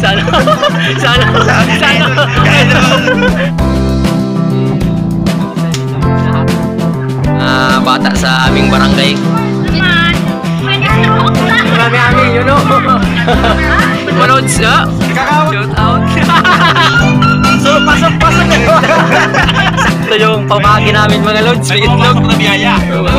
Sana. Sana. Bata sa aming barangay. Marami aming, you know. Manods, ha? Shout out. So, pasok. Sakto yung pamagi namin mga lods. May itlog. Na biyaya.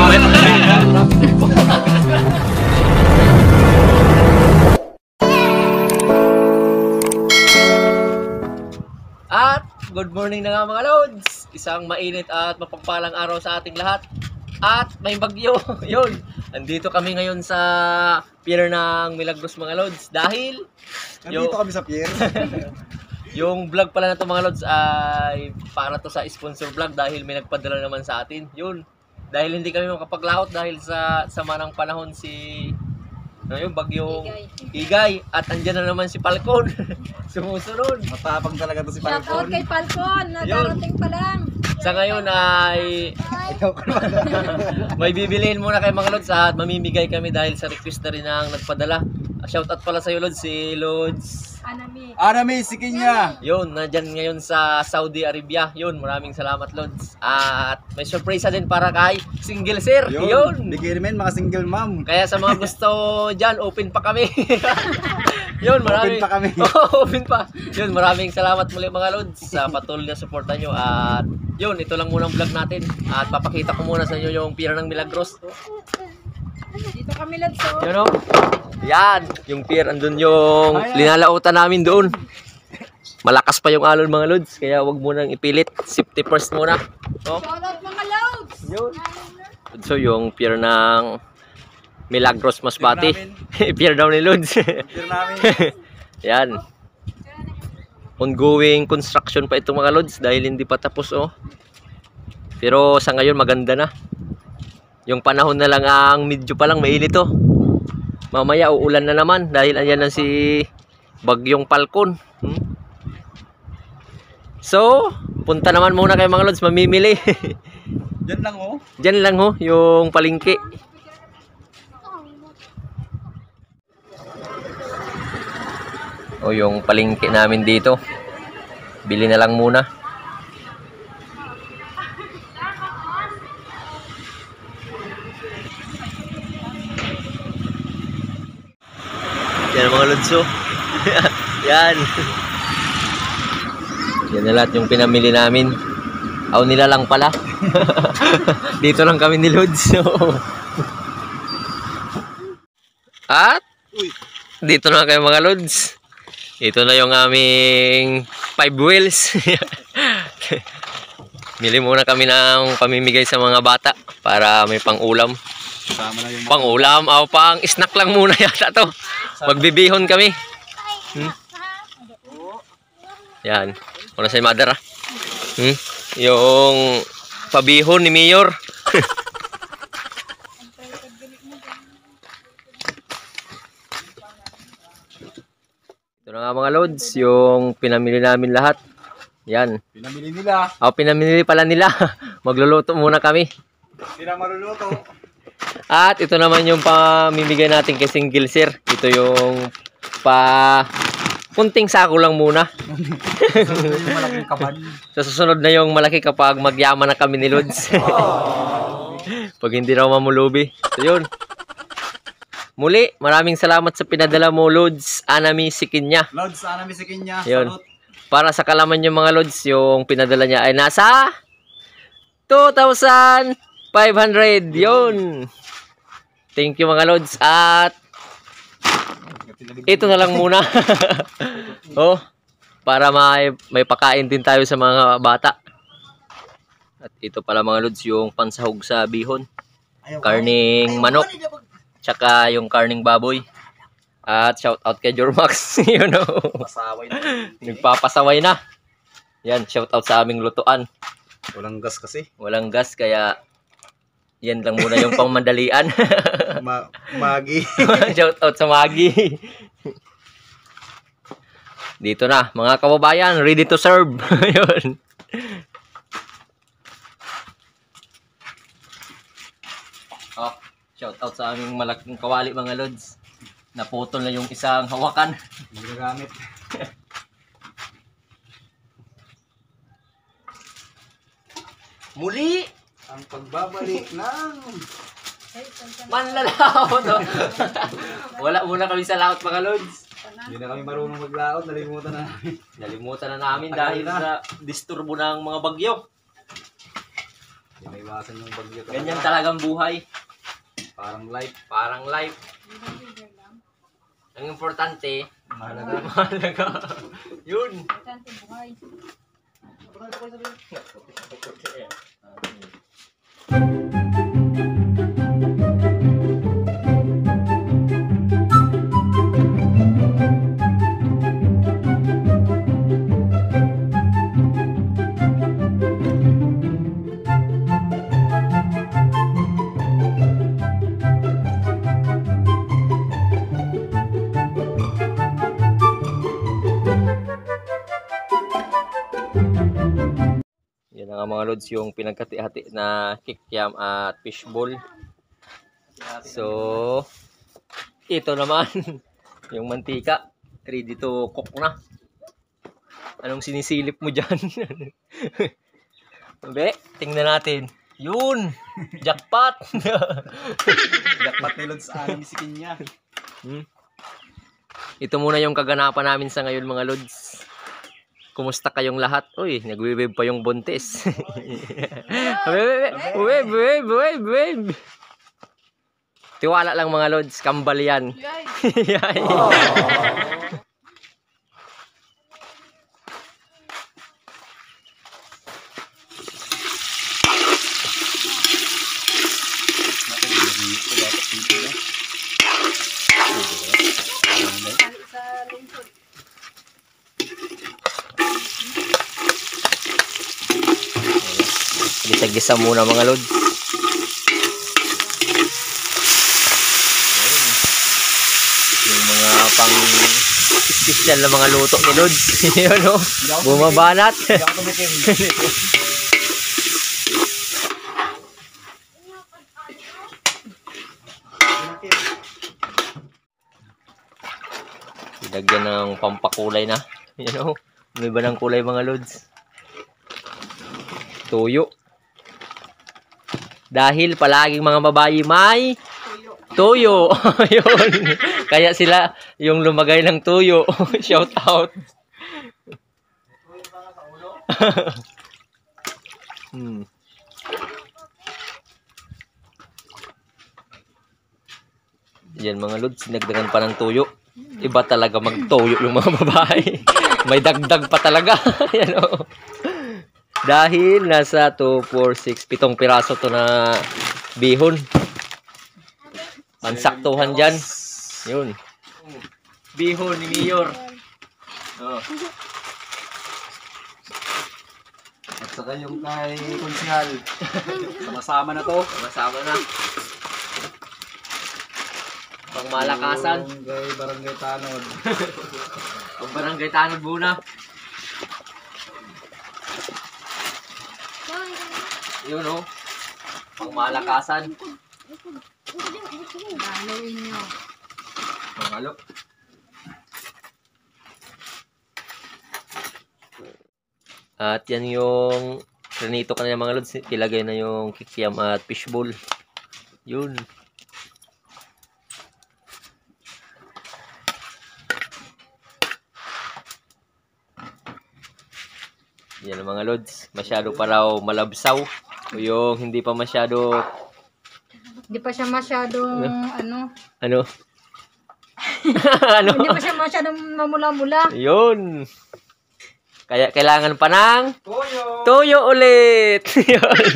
At good morning na nga mga lods. Isang mainit at mapagpalang araw sa ating lahat. At may bagyo. Yun. Andito kami ngayon sa pier ng Milagros mga lods. Dahil nandito kami sa pier. Yung vlog pala na to mga lods ay para to sa sponsor vlog dahil may nagpadala naman sa atin. Yun. Dahil hindi kami makapaglaot dahil sa sama ng panahon si yung bagyong Igay. At andyan na naman si Falcon. Sumusunod. Matapang talaga to si Falcon. Shout out kay Falcon. Nadarating pa lang. Sa ngayon ay may bibiliin muna kay mga lods at mamimigay kami dahil sa request na rin ang nagpadala. Shoutout pala sa iyo lods, si Lods Anami, sikin niya. yun, nandyan ngayon sa Saudi Arabia. Yun, maraming salamat Lods. At may surprise din para kay Single Sir. Yun. Bigay namin mga single mom. Kaya sa mga gusto dyan, open pa kami. Yun, maraming. Open pa kami. Open pa. Yun, maraming salamat muli mga Lods sa patuloy na suporta nyo. At yun, ito lang muna ang vlog natin. At papakita ko muna sa inyo yung pier ng Milagros. Dito kami ladso. Yun o. Yan, yung pier, andun yung linalautan namin doon. Malakas pa yung alon mga Lods, kaya wag munang ipilit. Safety first muna. No? Shout out mga loads. Yun. So yung pier ng Milagros Masbate. Pier daw ni Lods. Pier namin. Yan. Ongoing construction pa itong mga Lods dahil hindi pa tapos oh. Pero sa ngayon maganda na. Yung panahon na lang ang medyo pa lang mainit oh. Mamaya uulan na naman dahil ayan na si bagyong Falcon. So, punta naman muna kay mga Lods mamimili. Diyan lang oh. Diyan lang oh, yung palengke. O yung palengke namin dito. Bili na lang muna. Yan mga Lodso. Yan. Yan na lahat yung pinamili namin. Aw nila lang pala. Dito lang kami ni Lods. At dito na kayo mga Lods. Ito na yung aming 5 wheels. Mili muna kami ng pamimigay sa mga bata para may pang-ulam. Pang-ulam o pang-snack lang muna yata to. Magbibihon kami. Yan. Una sa mother ah. Yung pabihon ni Mayor. Ito na nga mga Lods, yung pinamili namin lahat. Yan. Pinamili nila. Pinamili pala nila. Magluluto muna kami. Sila maruluto. At ito naman yung pamimigay natin kay Single Sir. Ito yung kunting sako lang muna. Yung malaking kaban. Sa susunod na yung malaki kapag magyaman na kami ni Lods. Pag hindi raw mamulubi. So yun. Muli, maraming salamat sa pinadala mo Lods Anami sikin niya. Lods Anami sikin niya. Yun. Salute. Para sa kalaman yung mga Lods, yung pinadala niya ay nasa 2,500. Yun. Thank you mga Lods. At ito na lang muna. Oh, para may pakain din tayo sa mga bata. At ito pala mga Lods, yung pansahog sa bihon. Karning manok. Tsaka yung karning baboy. At shout out kay Jormax. You know. Pasaway na. Nagpapasaway na. Yan, shout out sa aming lutuan. Walang gas kasi. Walang gas kaya yan lang muna yung pangmadalian. Magi. Shout out sa Magi. Dito na, mga kababayan, ready to serve. Yun. Oh, shout out sa aming malaking kawali mga Lods. Naputol na yung isang hawakan. Hindi nagamit. Muli! Ang pagbabalik ng... Manlalaot! Oh. Wala muna kami sa laot mga lods. Hindi na kami marunong maglaot. Nalimutan na namin. Nalimutan na namin Tagal dahil na. sa disturbo ng mga bagyo. Hindi na iwasan yung bagyo talaga. Ganyan talagang buhay. Parang life. Parang life. Ang importante, Mahalaga. mahalaga. Yun. Importante buhay. Yan ang mga lods yung pinagkati-hati na kikiam at fishball. So, ito naman yung mantika. Ready to cook na. Anong sinisilip mo dyan? Be, tingnan natin. Yun! Jackpot! Jackpot ni Lods Anong isikin niya. Ito muna yung kaganapan namin sa ngayon mga lods. Kumusta kayong lahat? Uy, nagwe-wave pa yung buntis. Wave. Tiwala lang mga lods, kambal yan. Yay! Sa lungsod. Gisa-gisa muna mga lods. Ayun. Yung mga pang special na mga luto ni Lods. Yun o. Bumabanat. Hindi ako tumikim. Ilagyan ng pampakulay na. Yan o. May iba ng kulay mga Lods. Tuyo. Dahil palaging mga babae may tuyo. Yun. Kaya sila yung lumagay ng tuyo. Shout out. Yan mga lods, sinagdagan pa ng tuyo. Iba talaga magtuyo yung mga babae. May dagdag pa talaga. Yan o. Dahil nasa 2, 4, 6, 7 piraso to na bihon. Pansaktuhan dyan. Yun. Bihon ni Mayor. Oh. At saka yung kay Konsihal. Sama-sama na to. Masama na. Pangmalakasan. Yung kay Barangay Tanod. Pang barangay tanod muna. Yun o. Pangmalakasan. Haluin nyo. Panghalo. At yan yung pranito kanina mga lods. Ilagay na yung kikiam at fishball. Yun. Yan ang mga lods. Masyado pa raw malabsaw. O yung hindi pa masyado... Hindi pa siya masyadong ano. Ano? Ano? Hindi pa siya masyadong mamula-mula. Yun. Kaya kailangan pa ng Toyo! tuyo ulit. Yun.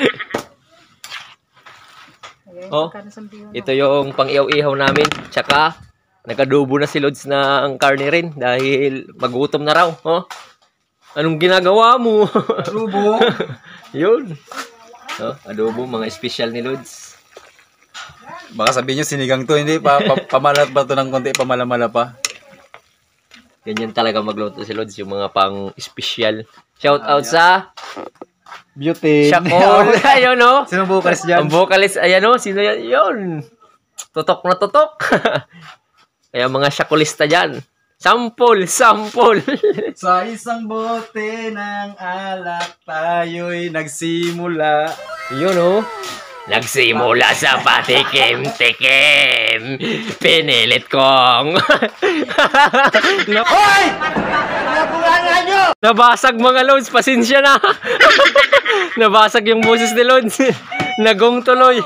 Ayan, Oh, pagkanasambihan ito yung pang-ihaw-ihaw namin. Tsaka, nagadubo na si Lods ng karne rin dahil magutom na raw. Oh. Anong ginagawa mo? Adobo! Yun. Oh, adobo, mga special ni Lods. Baka sabihin nyo sinigang to, hindi pamalat ba to ng konti, pamalamala pa. Ganyan talaga magluto si Lods, yung mga pang-special. Shout out sa Beauty! Shakol. Ayun o. Sino vocalist dyan? Ang vocalist, ayan o. Sino yan? Yun. Tutok na tutok. Kaya mga syakulista dyan, sampol! Sa isang bote ng alak, tayo'y nagsimula. Yun oh. Nagsimula sa patikim-tikim. Pinilit kong. Hoy! Nabulangan nyo! Nabasag mga Lods, pasensya na. Nabasag yung boses ni Lods. Nagong tuloy.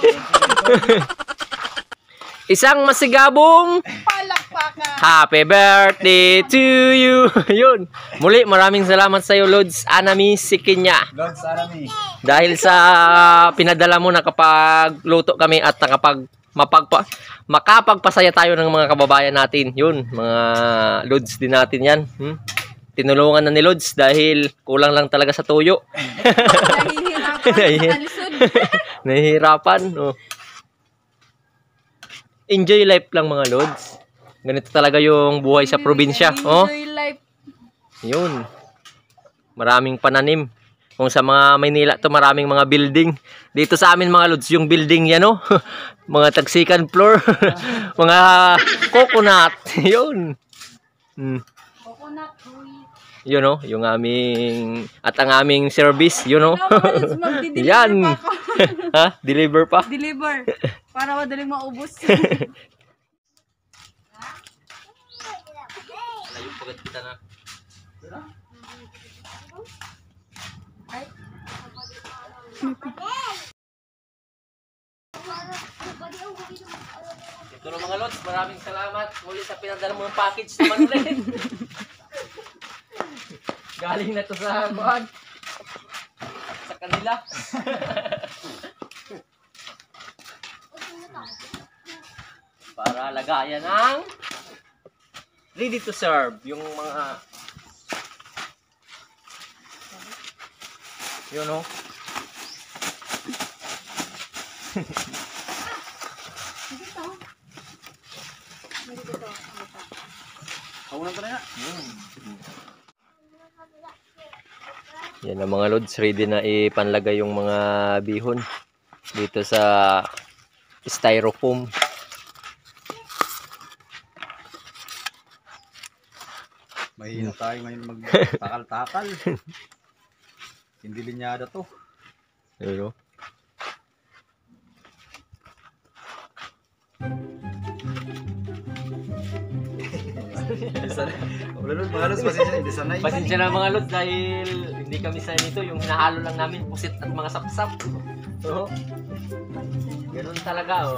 Isang masigabong Palakpakan! happy birthday to you. Yun. Muli, maraming salamat sa iyo, Lods Anami Sikinya. Lord Sarami. Dahil sa pinadala mo, nakapagluto kami at makapagpasaya tayo ng mga kababayan natin. Yun, mga Lods din natin yan. Tinulungan na ni Lods dahil kulang lang talaga sa tuyo. Nahihirapan sa kalisod. Nahihirapan. Oh. Enjoy life lang mga Lods. Ganito talaga yung buhay sa probinsya. Oh. Enjoy life. Yun. Maraming pananim. Kung sa mga Maynila to maraming mga building. Dito sa amin mga Lods, yung building yan oh. Mga tag-second floor. Mga coconut. Yun. Coconut tree. Yun oh, yung aming at ang aming service, yun oh. Magdi-deliver Yan. pa ako. Ha? Deliver pa? Deliver. Para madaling maubos. Ito na mga Lods, maraming salamat muli sa pinadala mo ng package naman ulit. Galing na to sa buwan. Sa kanila. Para lagayan ang ready to serve. Yung mga yun o. Kaunang ko na nga. Yan ang mga Lods, ready na ipanlagay yung mga bihon dito sa styrofoam. Mahina tayo ngayon magtakal-takal. Hindi linyada to. Yun o. Wala nun, mga Lods, pasensya, hindi sanay. Pasensya na mga Lods dahil hindi kami sa nito. Yung hinahalo lang namin, pusit at mga sapsap. Oo. Ganun talaga oh.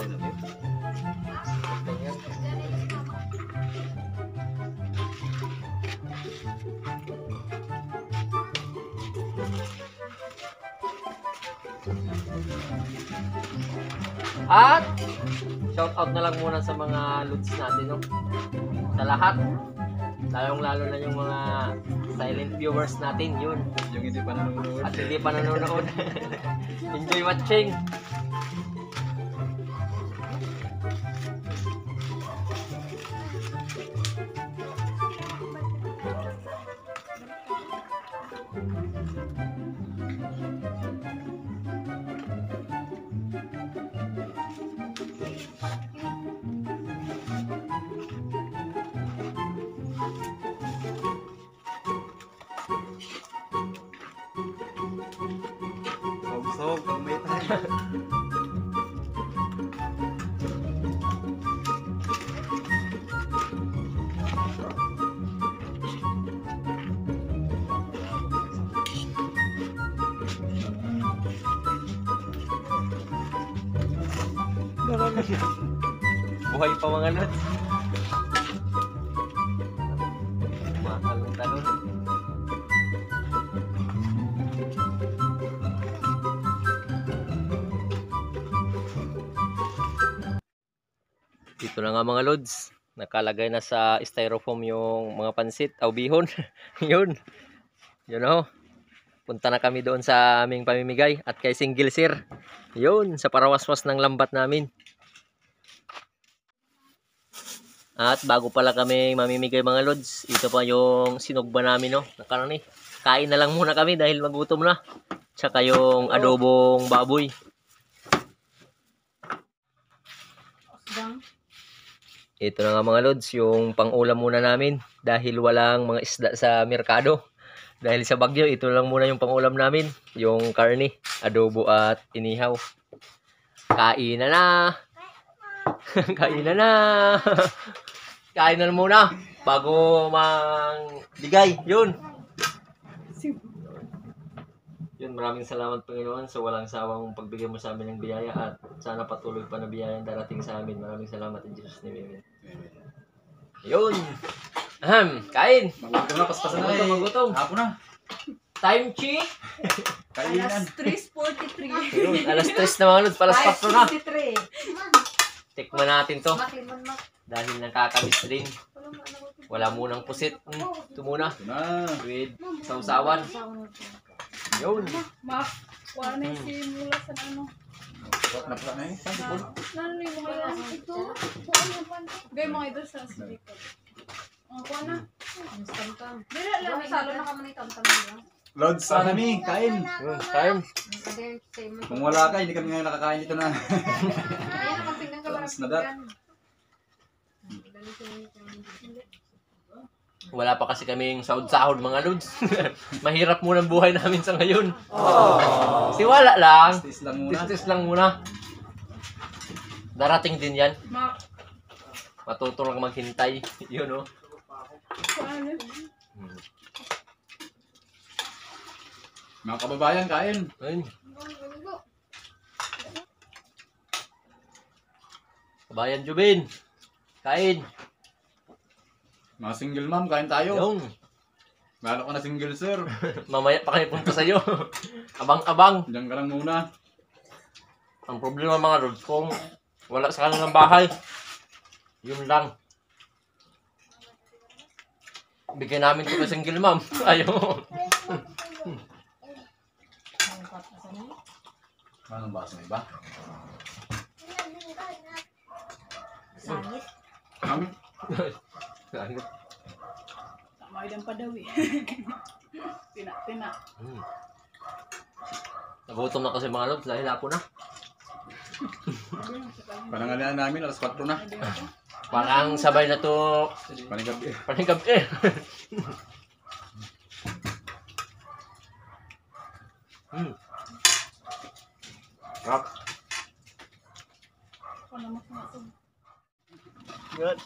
At shout out na lang muna sa mga Lods natin no. Sa lahat. Lalong-lalo na yung mga silent viewers natin, yun. Yung hindi pa nanonood. At hindi pa nanonood. Enjoy watching. Sawag, pag may tayo. Buhay pa mga Lods. Matalong-talong. Dito na nga mga Lods. Nakalagay na sa styrofoam yung mga pansit o bihon. Yun. Yun o. Punta na kami doon sa aming pamimigay at kay Single Sir. Yun, sa parawaswas ng lambat namin. At bago pala kami mamimigay mga Lods, ito pa yung sinugba namin no. Nakarani. Kain na lang muna kami dahil magutom na. Tsaka yung adobong baboy. ito na nga mga lods, yung pang-ulam muna namin dahil walang mga isda sa merkado. Dahil sa bagyo, ito lang muna yung pang-ulam namin, yung karne, adobo at inihaw. Kain na na. Kain na na. Kain na muna bago mangbigay. Yun. Yun, maraming salamat Panginoon sa walang sawang pagbigay mo sa amin ng biyaya at sana patuloy pa na biyaya ang darating sa amin. Maraming salamat in Jesus' name. Amen. Yun. Kain. Magutom na, paspasan na Magutom. Hapon na. Time check. Kainan. Alas 3:43. Yun, alas 3 na mga lods, palas 4 na. 5:53. Tikman natin to. Makiman mak. Dahil nakakamiss rin. Wala munang pusit. Ito muna. Ito na. With sausawan. Yun. Mak, wala na si mula sa ano. Napla na eh. Saan dito? Nano yung mga ito? Gay mga idol sa silikod. Kuha na. Dila lang, salo na kami ng tamtam nila. Lods, sana mi. Kain. Yun, time. Kung wala ka, hindi kami ngayon nakakain dito na. Ayan, magtingnan ka Lods na dat. Wala pa kasi kaming sahod-sahod mga lods. Mahirap muna ang buhay namin sa ngayon. Siwala lang. Tis lang muna. Tis lang muna. Darating din yan. Mak, Matuto lang maghintay. Yun o. kuha na. Mga kababayan, kain. Ayun. Kabayan Jubin. Kain. Mga single mom, kain tayo. Yung. Lalo ka na single sir. Mamaya pa kayo punta sa'yo. Abang-abang. Diyan ka lang muna. Ang problema mga lods, kung wala sa kanilang bahay, yun lang. Bigyan namin ito sa single mom. Ayaw. Anong baso na iba? Sangit. Kami? Tamay lang pa daw eh. Tina. Nagutom na kasi mga lods dahil ako na. Panangalian namin, alas 4 na. Parang sabay na to Panigabi. paningkab eh. Rap. Good.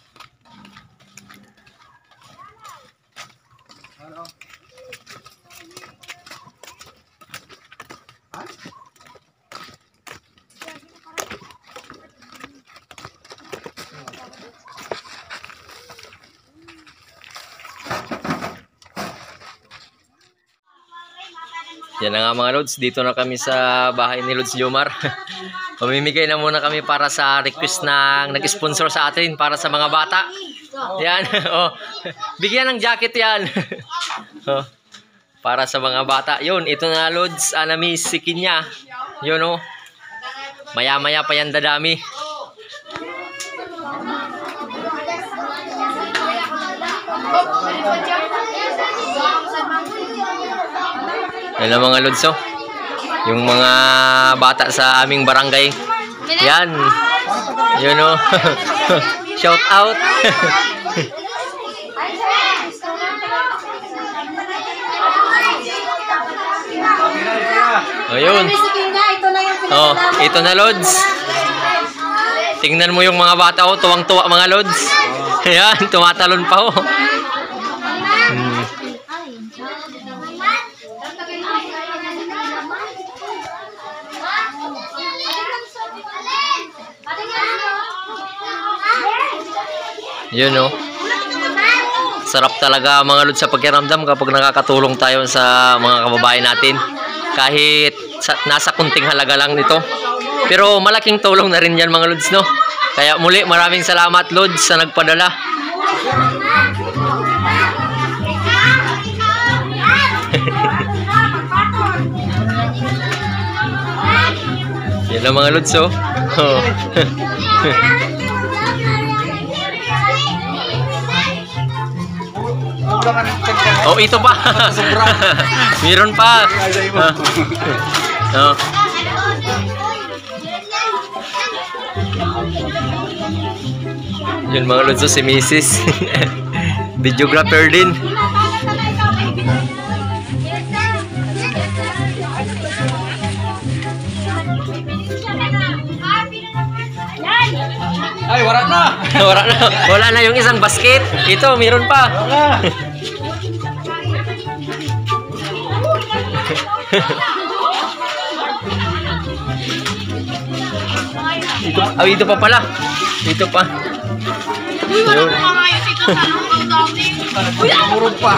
Yan na nga mga Lods, dito na kami sa bahay ni Lods Jomar. Mamimigay na muna kami para sa request ng nag-sponsor sa atin para sa mga bata. Yan, oh. Bigyan ng jacket yan. Oh. Para sa mga bata. Yun, ito na Lods, Anami Sikinya. Yun oh. Maya-maya pa yan dadami. Yan ang mga Lods, oh. Yung mga bata sa aming barangay. Yan. Yun oh. Shout out. Ayun. Oh, ito na Lods. Tingnan mo yung mga bata, oh, tuwang-tuwa mga Lods. Yan, tumatalon pa oh. Yun oh. Sarap talaga mga Lods sa pakiramdam kapag nakakatulong tayo sa mga kababayan natin. Kahit nasa kunting halaga lang nito. Pero malaking tulong na rin yan mga Lods, no? Kaya muli maraming salamat Lods sa nagpadala. Yan ang mga Lods, oh. Oh, ito pa. Meron pa. Oh. Yun mga lods, si Mrs. Videographer din. Ay, wala na. Wala na yung isang basket. Ito, meron pa. Dito pa pala. Dito pa. Yun. Murog pa.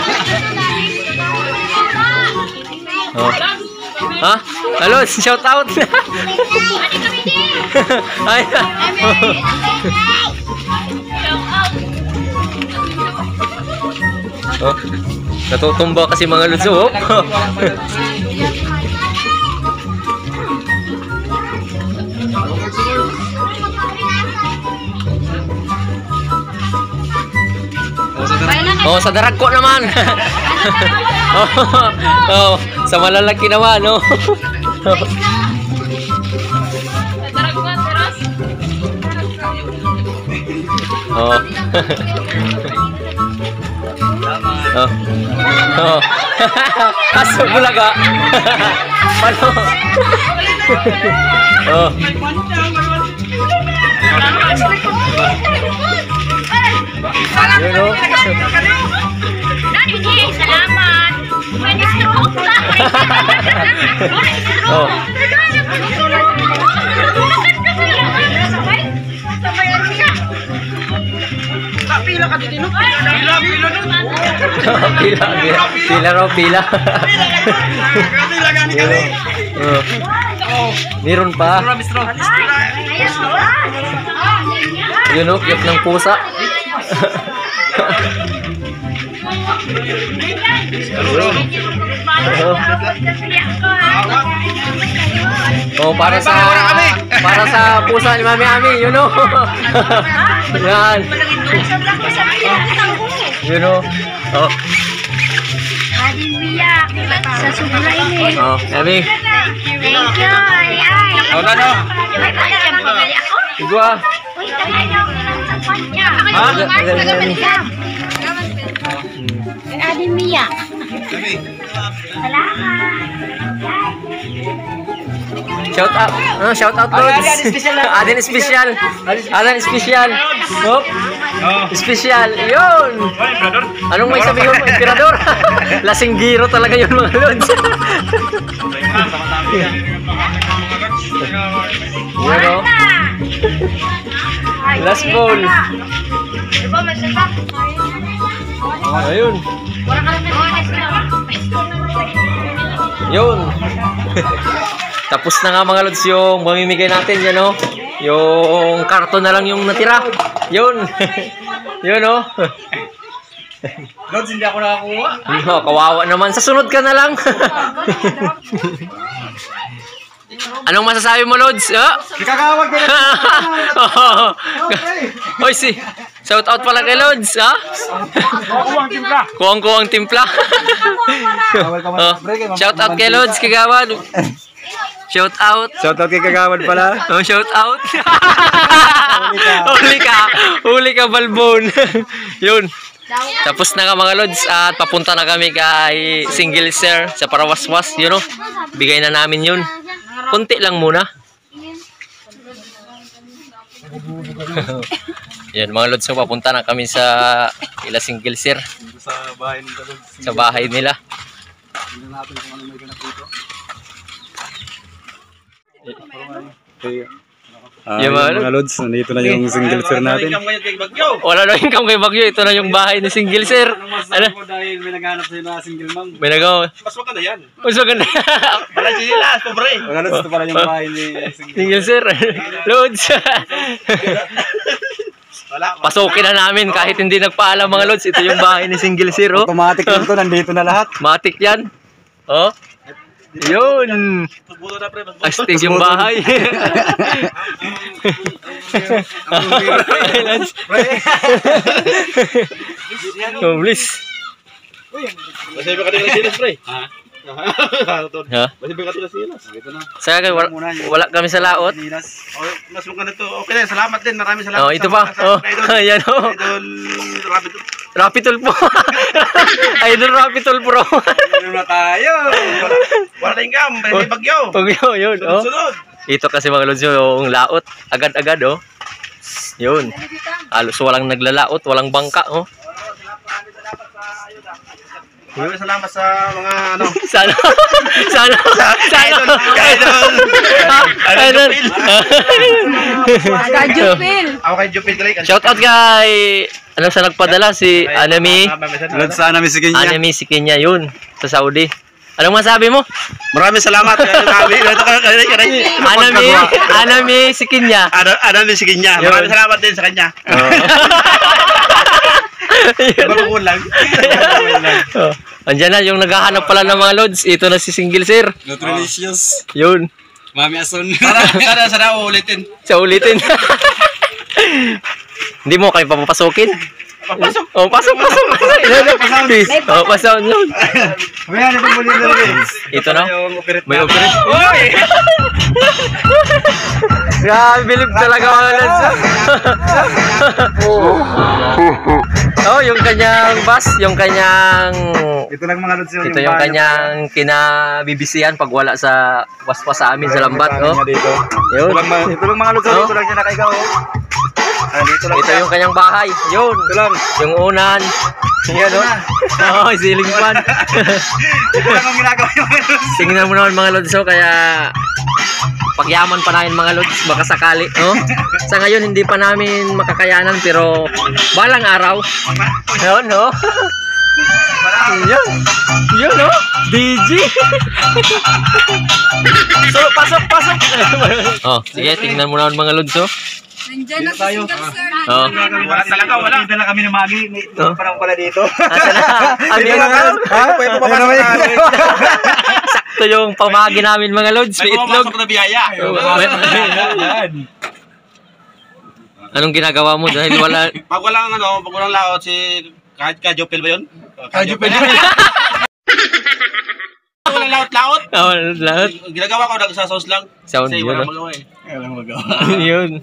Oh. Ha? Halo, shout out. Ay. Oh. Natutumba kasi mga luso. Oh. Oh, sa darag ko naman. Oh, sa malalaki naman, no. Oh. Oh. Oh. Aso bulaga. Ano? Oh. Yun, no. Salamat. Oh. Pila ka dito. Pila raw, pila. Meron pa. Yun, no, cute ng pusa. Oh, para sa pusa ni Mami Ami, you know. Yan. You know. Oh. Ading biyak sa subulay ni. Oh, Ami. Thank you. Ay. Ano? May pagkakam pagali ako. Igwa. Uy, tagay na ako ng sapan niya. Ading biyak. Salamat. Shout out. Shout out Lods. Adin special. Adin special. Oh. Special. Yun. Anong may sabihin mo, emperador? Lasinggiro talaga yun mga Lods. Yun, oh. Last ball. Ayun. Yun. Tapos na nga mga Lods yung mamimigay natin yan, no? Yung karton na lang yung natira. Yun. Yun, no? Lods, hindi ako nakakuha. No, kawawa naman. Sa sunod ka na lang. Anong masasabi mo, Lods? Kakawag ka na. Oy, shout out pala kay Lods, ha? Kuwang timpla. Kuwang timpla. Shout out kay Lods, kagawad. Shout out. Shout out kay Kagawad pala. Oh, shout out. Huli ka, balbon. Yun. Tapos na ka mga Lods at papunta na kami kay Single Sir sa Parawaswas, you know. Bigay na namin yun. Kunti lang muna. Yan mga Lods, so papunta na kami sa ila Single Sir. Sa bahay nila, Lods. Sa bahay nila. Tingnan natin kung ano may ganap dito. Yung mga Lods, nandito na yung Single Sir natin. Wala na income kay Bagyo. Ito na yung bahay ni Single Sir. Ano? Dahil may naghanap sa'yo na single mom. May nagawa. Mas maganda yan. Mas maganda. Wala sila, pobre. Mga Lods, ito pala yung bahay ni Single Sir. Lods. Pasukin na namin kahit hindi nagpaalam mga Lods. Ito yung bahay ni Single Sir. Oh. Automatic lang ito, nandito na lahat. Matik yan. Oh. Yun. Astig yung bahay. Oh, please. Masaya ba ka din ng sinas, pre? Ha? Masih bigyan ka sila. Ito na. Sa akin, wala kami sa laot. Oh, mas mukha na to. Okay na, salamat din. Maraming salamat. Oh, ito pa. Oh, ayan oh. Idol, rapid. Rapitol po. Idol Rapitol Pro. Ano na tayo? Wala tayong gam. May bagyo. Pagyo, yun. Oh. Sunod. Ito kasi mga lods yung laot. Agad-agad oh. Yun. Halos walang naglalaot, walang bangka oh. Maraming salamat sa mga ano. Sana. Sana. Sana. Idol. Kajupil. Ako kay Jupil Clay. Shout out kay ano sa nagpadala si Anami. Lod sana misikin niya. Anami si Kenya yun sa Saudi. Anong masabi mo? Maraming salamat. Anami si Kenya. Anami si Kenya. Maraming salamat din sa kanya. Bagong lang. Oh. Andiyan na yung naghahanap pala ng mga lods. Ito na si Single Sir. Nutritious. Yun. Mami Ason. Sana ulitin. Sa ulitin. Hindi mo kayo papapasukin. Papasok. Oh, pasok. Oh, pasok. May ano pang muli na rin. Ito na. May May operate. Uy! Grabe, believe talaga mga lods. Oh, yung kanyang bus, yung kanyang Ito lang mga lods yun. ito yung kanyang kinabibisihan pag wala sa waswas sa amin sa lambat, oh. Yun. Ito lang mga lods. Oh. Ito lang siya nakaigaw. Dito lang Ito siya. yung kanyang bahay. Yun. Ito lang. Yung unan. Yan, oh. Oh, ceiling fan. Ito lang ang ginagawa yung mga lods. Tingnan mo naman mga lods, oh, kaya pagyaman pa namin mga lods, baka sakali, no? Sa ngayon hindi pa namin makakayanan pero balang araw. Yun, no? Yun. Yun, no? DG. So, pasok. Oh, sige, tingnan mo naman mga lods, oh. Nandiyan na si Single Sir. Oh. Wala talaga, wala. Hindi na kami namagi. May Oh. parang pala dito. Asa na? Ano yun? Pwede papasok na. Sakto yung pamagi namin mga lods. May itlog. na biyaya. Anong ginagawa mo dahil wala... Pag walang ano, pag walang laot, si Kajupil ba yun? Kajupil. Walang laot-laot. Oh, lahat. Ginagawa ko, nagsasaus lang. Sound Kasi yun, walang no? magawa eh. Walang magawa. Yun.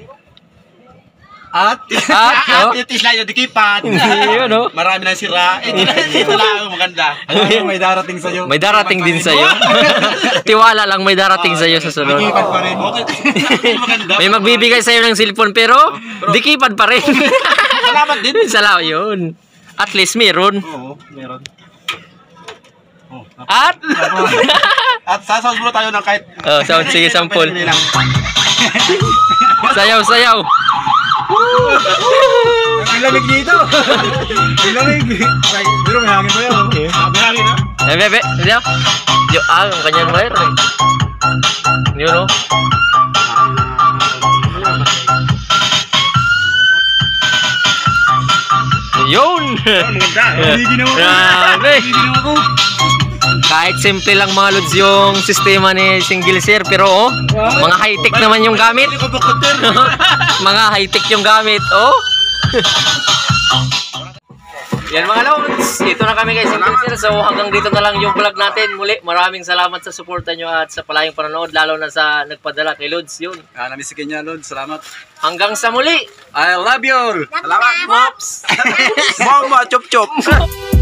At Oh. Yung tisla yung dikipan. Yun, no? Marami na sira. Ito lang ang maganda. may darating sa'yo. May darating din sa'yo. Tiwala lang may darating sa'yo sa sunod. Ikipan pa rin. Okay. Maganda. May magbibigay sa'yo ng cellphone pero dikipad pa rin. Salamat din. Salamat yun. At least meron. Oo, meron. At... At sasaus muna tayo ng kahit... Oh, sound, sige, sample. Pwede lang. Sayaw. Ang lamig dito. Ang lamig. Pero may hangin pa yun. Bihari na. Bebe. Sayaw. Yo, ang kanyang wire. Yun, no? Yun! Maganda. Grabe! Kahit simple lang mga lods yung sistema ni Single Sir pero oh, mga high-tech naman yung gamit. Mga high-tech yung gamit, oh. Yan mga lods, ito na kami guys, Single Sir. So hanggang dito na lang yung vlog natin. Muli, maraming salamat sa suporta nyo at sa palayong panonood, lalo na sa nagpadala kay Lods. Yun. Namisikin niya, Lod. Salamat. Hanggang sa muli! I love you all. Salamat, Mops. Mama, chop-chop.